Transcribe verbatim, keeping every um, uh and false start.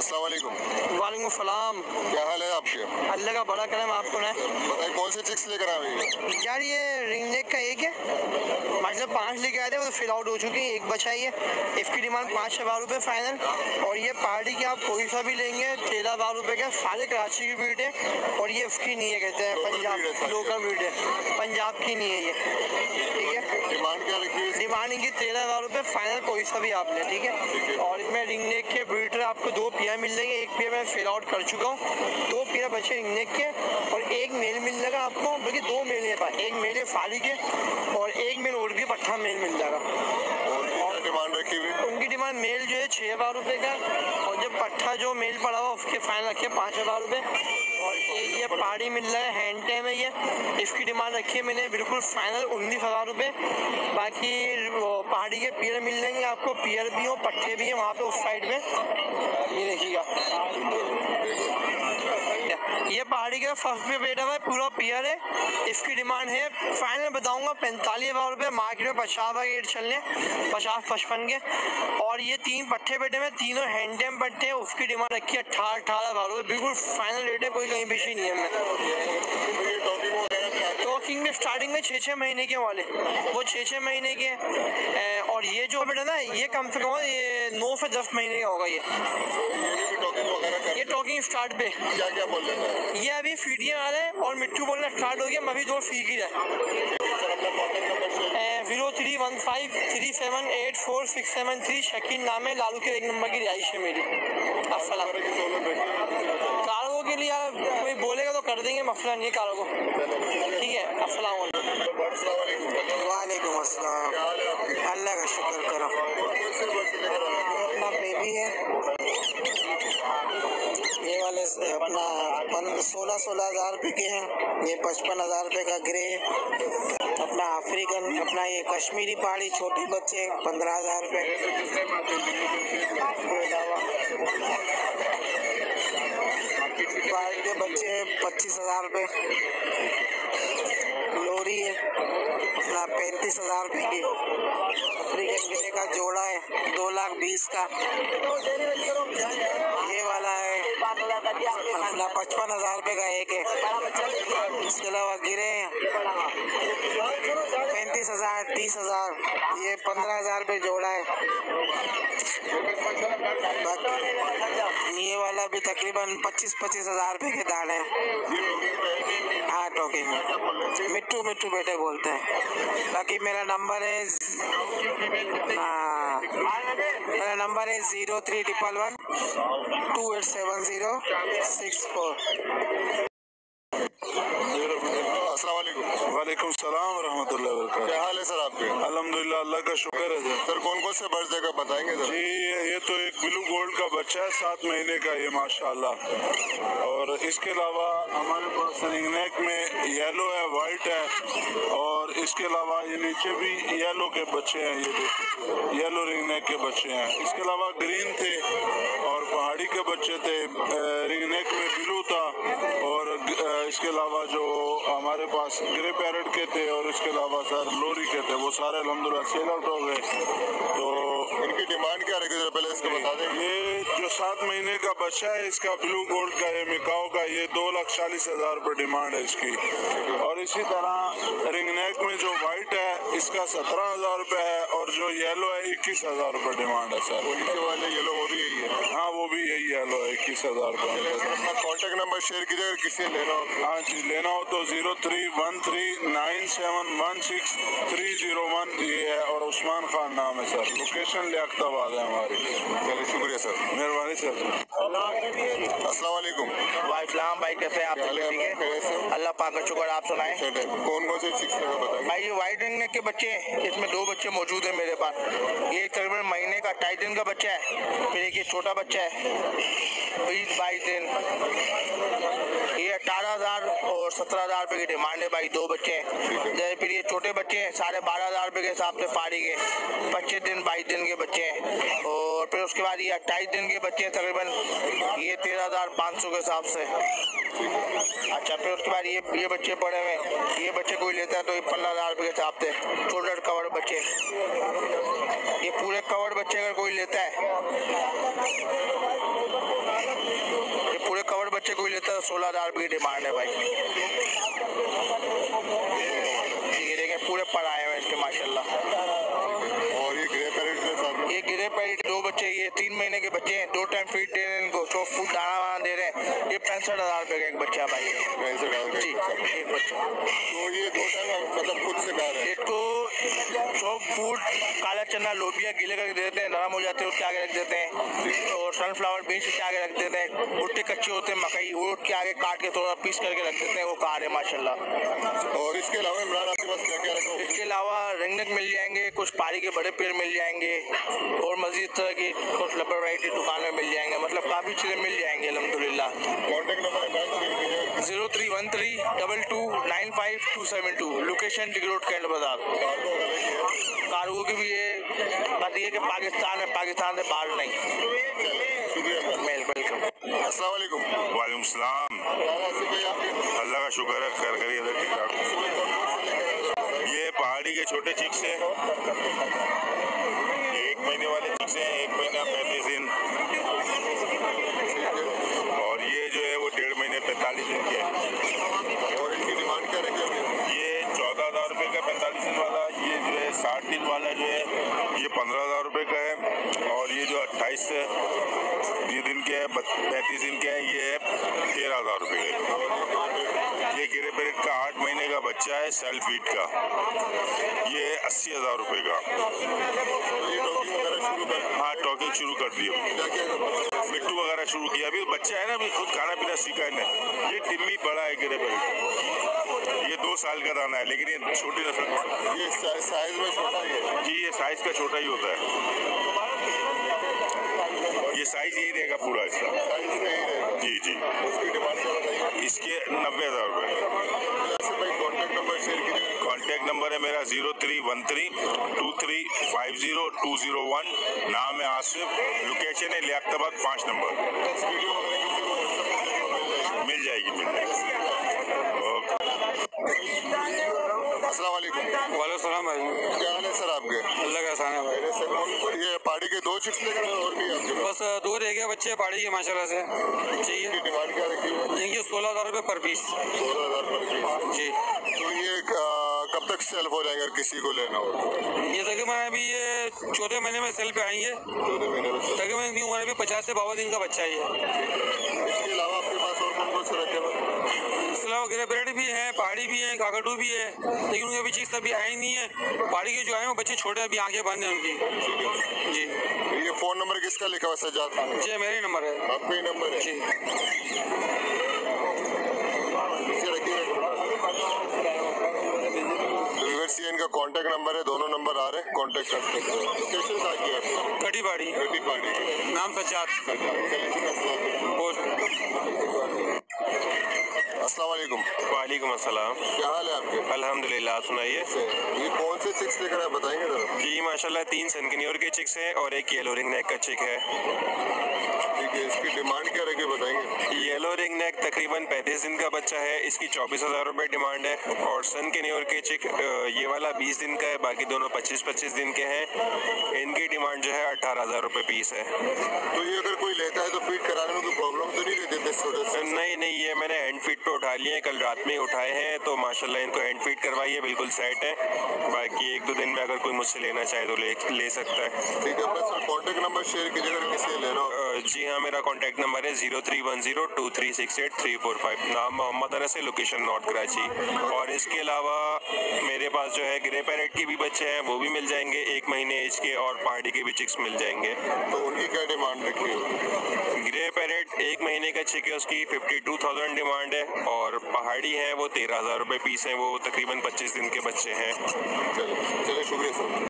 अस्सलाम वालेकुम। वालेकुम सलाम। क्या हाल है आपके? अल्लाह का बड़ा करम आपको ना। बताइए कौन से चिक्स लेकर आए हैं? यार ये रिंग नेक का एक है, मतलब पाँच लेके आए थे, वो तो फिल आउट हो चुकी है, एक बचा ही है। इसकी डिमांड पाँच हज़ार रुपये फाइनल। और ये पार्टी के आप कोई सा भी लेंगे तेरह हज़ार रुपये का, सारे कराची की ब्रीड है। और ये उसकी नहीं है, कहते हैं पंजाब लोकल ब्रीड है, पंजाब की नहीं है ये, ठीक है। डिमांड क्या रखी है? डिमांड इनकी तेरह हज़ार रुपये फाइनल, कोई सा भी आप लें, ठीक है। और इसमें रिंग नेक के ब्रीडर आपको दो पेयर मिल जाएंगे, एक पेयर मैं फिल आउट कर चुका हूँ, दो पेयर बचे रिंग नेक के, और एक मेल मिल जाएगा आपको, बल्कि दो मेल है पास, एक मेल है फाली के और एक मेल और भी पट्ठा मेल मिल जाएगा। और डिमांड रखी हुई? उनकी डिमांड मेल जो है छः हज़ार रुपये का, और जब पट्ठा जो मेल पड़ा हुआ उसके फाइनल रखे पाँच हज़ार रुपये। और एक ये पहाड़ी मिल रहा है, हैंड टेम है ये, इसकी डिमांड रखी है मैंने बिल्कुल फाइनल उन्नीस हज़ार रुपये। बाकी पहाड़ी के पियर मिल जाएंगे आपको, पियर भी हो पट्टे भी हैं वहाँ पे उस साइड में, ये देखिएगा। ये पहाड़ी का फर्स्ट पे बैठा हुआ है, पूरा पियर है। इसकी डिमांड है फाइनल बताऊंगा पैंतालीस हज़ार रुपये, मार्केट में पचास का रेट चलने पचास पचपन के। और ये तीन पट्टे बैठे में, तीनों हैंडम पट्टे हैं, उसकी डिमांड रखी है अठारह अठारह हज़ार रुपये, बिल्कुल फाइनल रेट है, कोई कहीं बेची नहीं है। मैं टॉकिंग में स्टार्टिंग में छः छः महीने के वाले, वो छः छः महीने के। और ये जो बेटा ना, ये कम से कम ये नौ से दस महीने का होगा। ये ये टॉकिंग स्टार्ट पे क्या क्या बोल रहे हैं? ये अभी फीडियाँ आ रहे हैं और मिट्टू बोलना स्टार्ट हो गया, अभी दो फीक ही रहे। Zero three one five three seven eight four six seven three Shakeel नाम है, लालू के एक नंबर की रिहाइश है मेरी। अस्सलाम कार्गो के लिए यार कोई बोलेगा तो कर देंगे, मसला नहीं है कार्गो, ठीक है। अस्सलाम वालेकुम अस्सलाम। अल्लाह का शुक्र करो। अपना बेबी है, ये वाले अपना सोलह सोलह हज़ार रुपये के हैं, ये पचपन हज़ार रुपये का ग्रे है। अपना अफ्रीकन, अपना ये कश्मीरी पहाड़ी छोटे बच्चे पंद्रह हज़ार रुपये। पहाड़ी के बच्चे पच्चीस हज़ार रुपये। लोरी है अपना पैंतीस हज़ार रुपये की। अफ्रीकन गिरे का जोड़ा है दो लाख बीस का। ये वाला है अपना पचपन हज़ार रुपये का एक है। इसके अलावा गिरे पैंतीस हज़ार तीस हज़ार, ये पंद्रह हज़ार रुपये जोड़ा है। ये वाला भी तकरीबन पच्चीस पच्चीस हज़ार रुपये के दाने हैं। हाँ टॉकिंग मिट्टू मिट्टू बेटे बोलते हैं। बाकी मेरा नंबर है, हाँ मेरा नंबर है zero three triple one two eight seven zero six four. अस्सलाम वालेकुम। वालेकुम सलाम रहमतुल्लाहि व बरकातहू। क्या हाल है सर आपके? अल्हम्दुलिल्लाह, अल्लाह का शुक्र है सर। सर कौन कौन से बर्ड्स का बताएंगे सर? जी ये तो एक ब्लू गोल्ड का बच्चा है, सात महीने का ये माशाल्लाह। और इसके अलावा हमारे पास रिंग नेक में येलो है, वाइट है, और इसके अलावा ये नीचे भी येलो के बच्चे हैं, ये देखिए येलो रिंग नेक के बच्चे हैं। इसके अलावा ग्रीन थे और पहाड़ी के बच्चे थे, रिंग नेक में ब्लू था, और इसके अलावा जो हमारे पास ग्रे पैरेट के थे, और इसके अलावा सर लोरी के थे, वो सारे अल्हम्दुलिल्लाह सेल आउट हो गए। तो इनकी डिमांड क्या रहेगी पहले इसको बता दें? ये जो सात महीने का बच्चा है इसका ब्लू गोल्ड का, ये मिकाओ का, ये दो लाख चालीस हजार रुपये डिमांड है इसकी। और इसी तरह रिंग नेक में जो वाइट है इसका सत्रह हजार रुपये है, और जो येलो है इक्कीस हजार रुपये डिमांड है सर। नीचे वाले येलो वो भी यही है? हाँ वो भी यही येलो है, इक्कीस हजार रुपये। अपना कॉन्टेक्ट नंबर शेयर कीजिए अगर किसी लेना हो। हाँ जी, लेना हो तो zero three one three nine seven one six three zero one ये है, और उस्मान खान नाम है सर। लोकेशन लियाकताबाद है हमारी। चलिए शुक्रिया सर, मेहरबानी सर। अस्सलाम वालेकुम। वालेकुम भाई, कैसे आप? ठीक है अल्लाह पाक का शुक्र, आप सुनाएं। कौन कौन से चिक्स बताएंगे भाई? ये वाइट रिंग नेक के बच्चे हैं, इसमें दो बच्चे मौजूद हैं मेरे पास। ये तकरीबन महीने का ढाई दिन का बच्चा है, फिर एक ये छोटा बच्चा है बीस बाईस दिन। ये अठारह हज़ार और सत्रह हज़ार रुपये की डिमांड है भाई, दो बच्चे हैं। जैसे फिर ये छोटे बच्चे हैं साढ़े बारह हज़ार रुपये के हिसाब से पारी के, पच्चीस दिन बाईस दिन के बच्चे हैं। और फिर उसके बाद ये अट्ठाईस दिन के बच्चे हैं तकरीबन, ये तेरह हज़ार पाँच सौ के हिसाब से। अच्छा फिर उसके बाद ये ये बच्चे पड़े हुए, ये बच्चे कोई लेता है तो ये पंद्रह हज़ार रुपये के हिसाब से, शोल्डर कवर बच्चे। ये पूरे कवर बच्चे अगर कोई लेता है बच्चे कोई लेता है सोलह हजार रुपये की डिमांड है भाई। ये देखें पूरे पर आए हुए इसके माशाल्लाह। और ये ग्रे पैरेट के साथ ये गिरे पैरेट दो बच्चे, ये तीन महीने के बच्चे हैं, दो टाइम फीड दे रहे हैं इनको, सौ फूट दाना वाना दे रहे हैं। ये पैंसठ हजार रुपये का एक बच्चा भाई है पैंसठ हजार जी, एक बच्चा। तो ये दो टाइम मतलब खुद से खा रहे हैं। इसको सौ फूट काला चना लोबिया गीले करके दे देते हैं, नरम हो जाते हैं उसके आगे रख देते हैं, और सनफ्लावर बीन्स के आगे रख देते हैं। भुट्टे कच्चे होते हैं मकई, वो उसके आगे काट के थोड़ा पीस करके रख देते हैं, वो खा रहे हैं माशाल्लाह। और इसके अलावा इमरान आपके पास क्या क्या रखा? इसके अलावा रिंगनेक मिल जाएंगे, कुछ पारी के बड़े पेड़ मिल जाएंगे, और मजीद तरह की कुछ लबर वैरायटी दुकान में मिल जाएंगे, मतलब काफ़ी चीज़ें मिल जाएंगी अल्हम्दुलिल्लाह। कॉन्टेक्ट नंबर है zero three one three double two nine five two seven two, location डिग रोड कैंट बाजार। कार्गो की भी ये बात ये कि पाकिस्तान है, पाकिस्तान से बाहर नहीं। वेलकम। अस्सलाम वालेकुम। वालेकुम सलाम। अल्लाह का शुक्र है, खैर खैरियत है, ठीक ठाक। ये पहाड़ी के छोटे चिक्स हैं, एक महीने वाले चिक्स हैं, एक महीना पैंतीस दिन, और ये जो है वो डेढ़ महीने पैंतालीस दिन के हैं। और इनकी डिमांड क्या रखी? ये चौदह हजार रुपये का पैंतालीस दिन वाला, ये जो है साठ दिन वाला जो है ये पंद्रह हजार रुपये का है, और ये जो अट्ठाईस ये दिन के है पैंतीस दिन के है ये है तेरह हजार रुपये का। ये गिरे पेरेट का आठ महीने का बच्चा है सेल्फ फीड का, ये है अस्सी हजार रुपये का। हाँ टॉकिंग शुरू कर दी, मिट्टू वगैरह शुरू किया, अभी बच्चा है ना, अभी खुद खाना पीना सीखा है ना। ये टिम्मी बड़ा है गिरे पेरेट, ये दो साल का दाना है, लेकिन ये छोटी नस्ल का, ये साइज में छोटा है जी, ये साइज का छोटा ही होता है, ये साइज यही रहेगा पूरा इसका जी जी। उसकी डिमांड क्या बताइए? इसके नब्बे हजार रुपये। कॉन्टेक्ट नंबर शेयर कीजिए। कॉन्टैक्ट नंबर है मेरा zero three one three two three five zero two zero one. नाम है आसिफ, लोकेशन है लियाकताबाद पाँच नंबर। मिल जाएगी मिल जाएगी। अस्सलाम वालेकुम। वाले सलाम भाई। क्या हाल है सर आपके? अल्लाह का एहसान है भाई। ये पहाड़ी के दो चिप्स लेकर आए और भी आपके पास? बस दो रह गए बच्चे पहाड़ी के माशाल्लाह से चाहिए। इनकी डिमांड क्या रखी है? इनकी सोलह हजार रुपये पर पीस सोलह हजार पर पीस। जी। तो ये आ, कब तक सेल्फ हो जाएंगे अगर किसी को लेना हो? ये तकरीबन अभी ये चौथे महीने में सेल पे आएंगे, चौदह महीने में। तकरीबन इनकी उम्र अभी पचास से बावन दिन का बच्चा है ये। इसके अलावा आपके पास और कौन कौन से रखे हुए? इसके अलावा गिरे पेरेट भी है, पहाड़ी भी है, काकटू भी है, लेकिन उनकी अभी चीज़ अभी आई नहीं है। पहाड़ी के जो आए वो बच्चे छोटे, अभी आंखें बंद हैं उनकी जी। ये फोन नंबर किसका लिखा हुआ सजाद खान? जी मेरे नंबर है आपका ही नंबर है? जी। नीचे रखिए। व्यूअर्स, ये इनका कांटेक्ट नंबर है, दोनों नंबर आ रहे हैं, कांटेक्ट कर सकते हैं। लोकेशन कहाँ की है आपकी? कटी पहाड़ी, कटी पहाड़ी। नाम सज्जाद। अस्सलाम वालेकुम। वालेकुम अस्सलाम। क्या हाल है आपके? अल्हम्दुलिल्लाह, आप सुनाइए। ये कौन से चिक्स लेकर आए बताएंगे जरा? जी माशाल्लाह तीन सनकनियोर के चिक्स हैं और एक येलो रिंग नेक का चिक है। ठीक है, इसकी डिमांड क्या रखी बताएंगे? येलो रिंग नेक तकरीबन पैंतीस दिन का बच्चा है, इसकी चौबीस हजार रुपये डिमांड है, और सनकनियोर के चिक ये वाला बीस दिन का है, बाकी दोनों पच्चीस पच्चीस दिन के हैं। इनकी डिमांड जो है अठारह हजार रुपये पीस है। तो ये अगर कोई लेता है तो फीड कराने में कोई प्रॉब्लम तो नहीं रहती है छोटे से? नहीं नहीं, ये मैंने हैंड फीड पे उठा लिए हैं, कल रात में ही उठाए हैं, तो माशाल्लाह इनको हैंड फीड करवाइए, बिल्कुल सेट है। बाकी एक दो दिन में अगर कोई मुझसे लेना चाहे तो ले ले सकता है। ठीक है, बस कॉन्टेक्ट नंबर शेयर कीजिए अगर किसी ने लेना हो। अ, जी हाँ, मेरा कॉन्टैक्ट नंबर है zero three one zero two three six eight three four five. नाम मोहम्मद अनस है, लोकेशन नॉर्थ कराची। और इसके अलावा मेरे पास जो है ग्रे पैरेट की भी बच्चे हैं, वो भी मिल जाएंगे, एक महीने एज के, और पहाड़ी के भी चिक्स मिल जाएंगे। तो उनकी क्या डिमांड रखी है? ग्रे पैरेट एक महीने का चिक है, उसकी फिफ्टी टू थाउजेंड डिमांड है, और पहाड़ी है वो तेरह हजार रुपये पीस है, वो तकरीबन पच्चीस दिन के बच्चे हैं। चलिए चलिए, शुक्रिया सर।